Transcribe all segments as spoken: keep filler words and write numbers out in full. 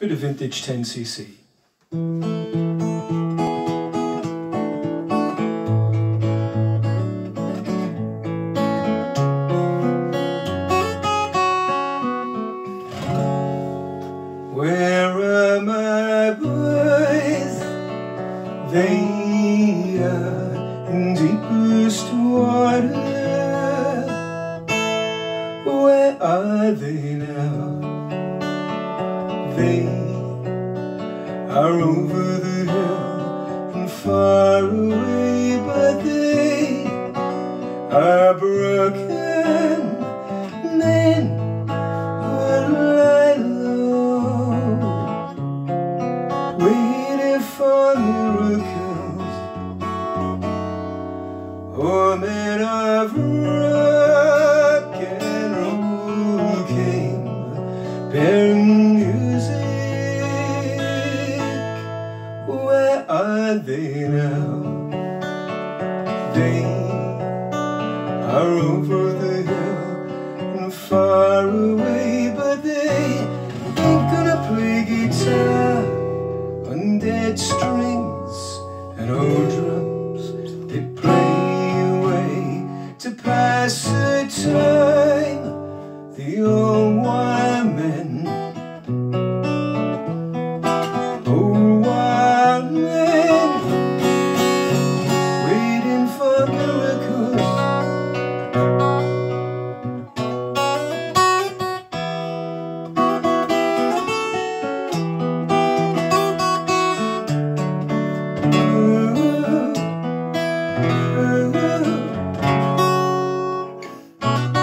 Bit of vintage ten C C. Where are my boys? They are in deepest water. Where are they now? They are over the hill and far away, but they are broken men would lie low, waiting for miracles. Oh, men of rock and roll came bearing music. Where are they now? They are over the hill and far away, but they ain't gonna play guitar on dead strings and old drums. They play away to pass the time, the old wild men. Old wild men waiting for miracles.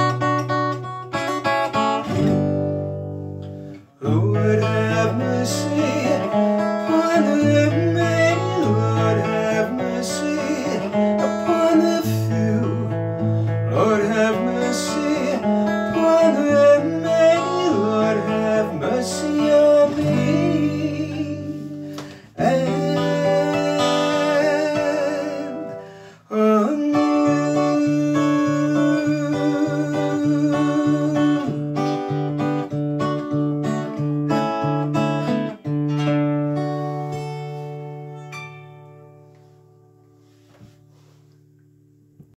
Lord have mercy